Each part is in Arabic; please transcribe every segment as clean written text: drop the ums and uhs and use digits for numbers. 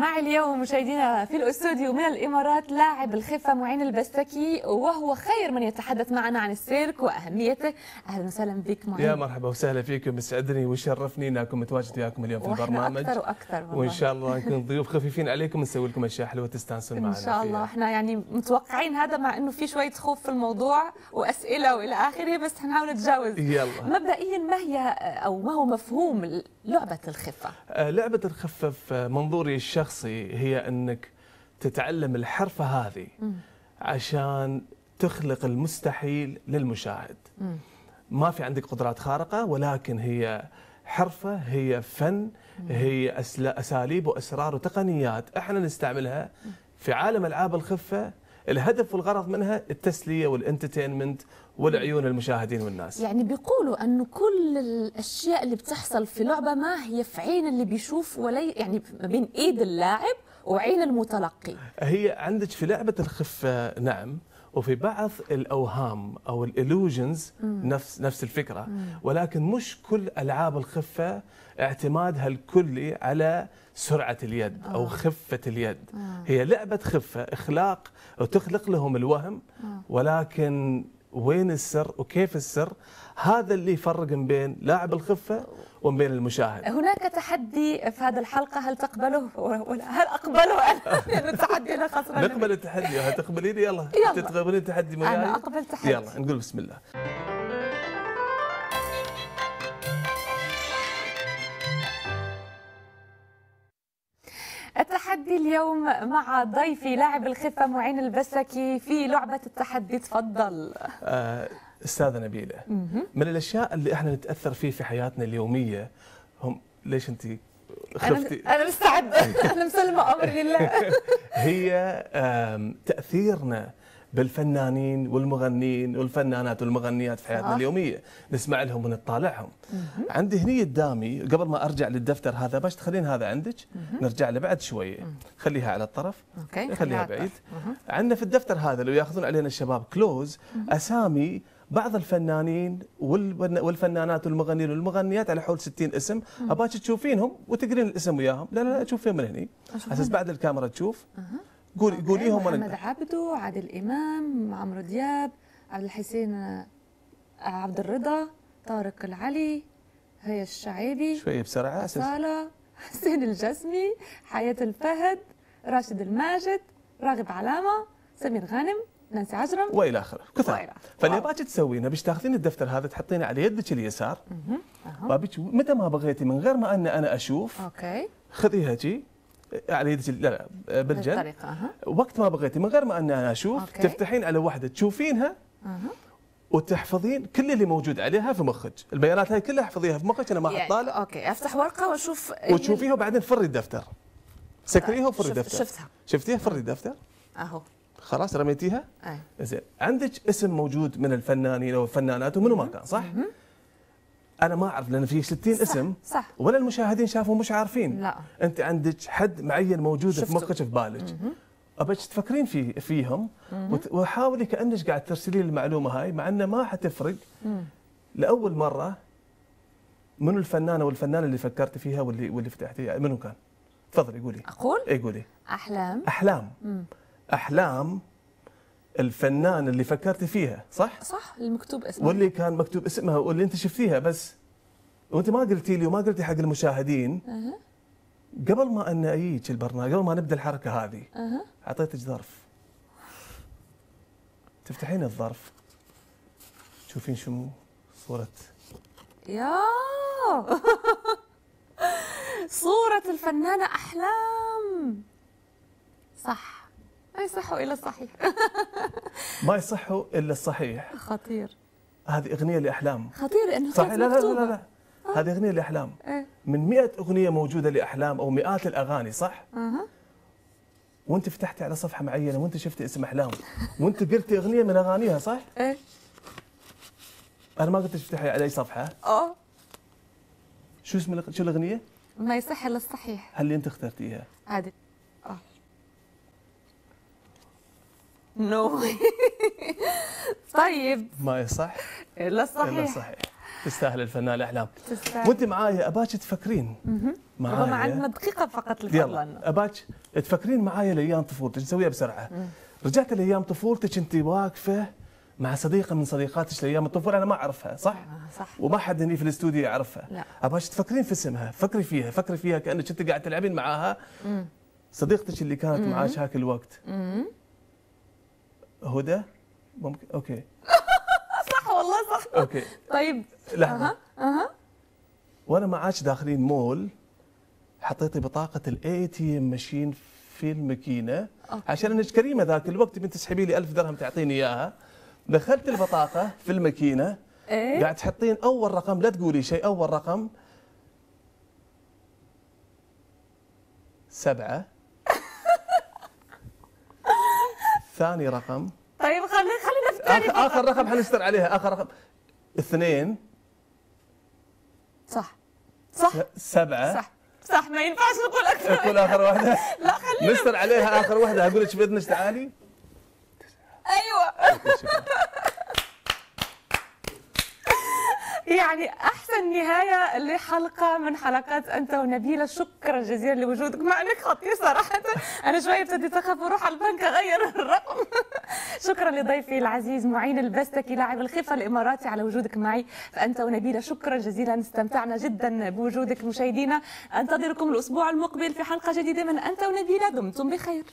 معي اليوم مشاهدينا في الاستوديو من الامارات لاعب الخفه معين البستكي، وهو خير من يتحدث معنا عن السيرك واهميته. اهلا وسهلا بك معين. يا مرحبا وسهلا فيكم، يسعدني ويشرفني ان اكون متواجد وياكم اليوم في البرنامج. اكثر واكثر وان شاء الله نكون ضيوف خفيفين عليكم ونسوي لكم اشياء حلوه تستانسون معنا ان شاء الله. احنا يعني متوقعين هذا، مع انه في شويه خوف في الموضوع واسئله والى اخره، بس حنحاول نتجاوز. يلا. مبدئيا ما هي او ما هو مفهوم لعبه الخفه؟ لعبه الخفه في منظوري الشخصي هي انك تتعلم الحرفه هذه عشان تخلق المستحيل للمشاهد. ما في عندك قدرات خارقه، ولكن هي حرفه، هي فن، هي اساليب واسرار وتقنيات احنا نستعملها في عالم العاب الخفه. الهدف والغرض منها التسليه والانترتينمنت والعيون المشاهدين والناس. يعني بيقولوا انه كل الاشياء اللي بتحصل في لعبه ما هي في عين اللي بيشوف، يعني ما بين ايد اللاعب وعين المتلقي. هي عندك في لعبه الخفه نعم، وفي بعض الاوهام او الالوجنز نفس الفكره، ولكن مش كل العاب الخفه اعتمادها الكلي على سرعه اليد او خفه اليد. هي لعبه خفه اخلاق وتخلق لهم الوهم، ولكن وين السر وكيف السر؟ هذا اللي يفرق بين لاعب الخفه وبين المشاهد. هناك تحدي في هذه الحلقه، هل تقبله ولا هل اقبله انا؟ التحدي انا خسران. نقبل التحدي، هتقبلين؟ يلا تقبلين التحدي معي؟ انا اقبل تحدي. يلا نقول بسم الله. التحدي اليوم مع ضيفي لاعب الخفه معين البستكي في لعبه التحدي. تفضل. استاذه نبيله، من الاشياء اللي احنا نتاثر فيه في حياتنا اليوميه هم ليش انت خفتي؟ انا مستعد. انا مسلمه امري لله. هي تاثيرنا بالفنانين والمغنين والفنانات والمغنيات في حياتنا اليوميه، نسمع لهم ونطالعهم. عندي هني قدامي، قبل ما ارجع للدفتر هذا باش تخلين هذا عندك، نرجع له بعد شويه. خليها على الطرف، اوكي، خليها بعيد. عندنا في الدفتر هذا لو ياخذون علينا الشباب كلوز اسامي بعض الفنانين والفنانات والمغنيين والمغنيات على حول 60 اسم. اباك تشوفينهم وتقرين الاسم وياهم. لا تشوفين من هني على اساس بعد الكاميرا تشوف. قوليهم. محمد عبده، عادل امام، عمرو دياب، عبد الحسين، عبد الرضا، طارق العلي، هيا الشعيبي، شويه بسرعه، أصالة، حسين الجسمي، حياة الفهد، راشد الماجد، راغب علامه، سمير غانم، نانسي عجرم والى اخره. كثر. فاللي باك تسوينه باش تاخذين الدفتر هذا تحطينه على يدك اليسار. بابك متى ما بغيتي من غير ما انا اشوف. اوكي. خذيها جي على يدك، لا بالجنب. وقت ما بغيتي من غير ما انا اشوف. أوكي. تفتحين على واحده تشوفينها. وتحفظين كل اللي موجود عليها في مخك، البيانات هاي كلها احفظيها في مخك. انا ما احط طالع. اوكي، افتح ورقه واشوف وتشوفيها وبعدين فري الدفتر. سكريها وفري الدفتر. شفتيها؟ فري الدفتر اهو. خلاص رميتيها؟ زين. عندك اسم موجود من الفنانين او الفنانات ومنو ما كان، صح؟ انا ما اعرف لان في 60 اسم. صح. ولا المشاهدين شافوا مش عارفين. لا. انت عندك حد معين موجود في مخك في بالك. ابيك تفكرين فيهم وحاولي كانك قاعد ترسلين المعلومه هاي، مع انه ما حتفرق. لاول مره منو الفنانه والفنان اللي فكرت فيها واللي فتحتيها؟ منو كان؟ تفضلي قولي. اقول؟ اي قولي. احلام. الفنان اللي فكرتي فيها، صح؟ صح، المكتوب اسمها واللي كان مكتوب اسمها واللي انت شفتيها بس، وانت ما قلتي لي وما قلتي حق المشاهدين. قبل ما ان اجيك البرنامج، قبل ما نبدا الحركه هذه، اعطيتك ظرف. تفتحين الظرف تشوفين شنو صوره. يا صورة الفنانة أحلام. صح. ما يصحوا إلا الصحيح. ما يصحوا إلا الصحيح. خطير. هذه أغنية لأحلام. خطير لأنه صحيح. لا. هذه أغنية لأحلام. من 100 أغنية موجودة لأحلام أو مئات الأغاني، صح؟ وأنت فتحتي على صفحة معينة وأنت شفتي اسم أحلام وأنت قلتي أغنية من أغانيها، صح؟ أنا ما قلت تفتحي على أي صفحة. شو الأغنية؟ ما يصح إلا الصحيح. هل اللي أنت اخترتيها؟ عادي. نو. طيب. ما يصح إلا الصحيح. إلا الصحيح. تستاهل الفنان احلام. تستاهل. وانت معايا اباك تفكرين ربما عندنا دقيقه فقط للفضل. يلا اباك تفكرين معايا لايام طفولتك، نسويها بسرعه. رجعت لايام طفولتك، انت واقفه مع صديقه من صديقاتك لايام الطفوله، انا ما اعرفها صح؟ صح. وما حد هني في الاستوديو يعرفها. لا. اباك تفكرين في اسمها، فكري فيها كانك انت قاعد تلعبين معاها. صديقتك اللي كانت معاك هاك الوقت. هدى؟ ممكن اوكي. صح والله صح. اوكي. طيب لحظه. وانا معاك داخلين مول، حطيتي بطاقه الاي تي ام ماشين في الماكينه عشان انك كريمه ذاك الوقت تبين تسحبي لي 1000 درهم تعطيني اياها. دخلت البطاقه في الماكينه. إيه؟ قاعد تحطين اول رقم، لا تقولي شيء، اول رقم 7. ثاني رقم، طيب خلينا في الثاني. اخر رقم حنستر عليها، اخر رقم 2. صح 7. صح ما ينفعش نقول اكثر. تقول اخر واحده؟ لا خلينا. نستر عليها اخر واحده، اقول لك باذنك تعالي. ايوه. يعني احسن نهايه لحلقه من حلقات انت ونبيله، شكرا جزيلا لوجودك معنا، خطير صراحه. انا شويه ابتديت اخاف اروح على البنك اغير الرقم. شكرا لضيفي العزيز معين البستكي لاعب الخفه الاماراتي على وجودك معي فانت ونبيله، شكرا جزيلا، استمتعنا جدا بوجودك. مشاهدينا انتظركم الاسبوع المقبل في حلقه جديده من انت ونبيله، دمتم بخير.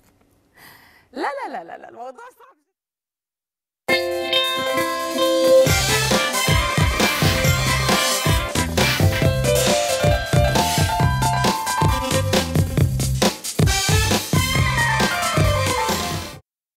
لا الموضوع صعب.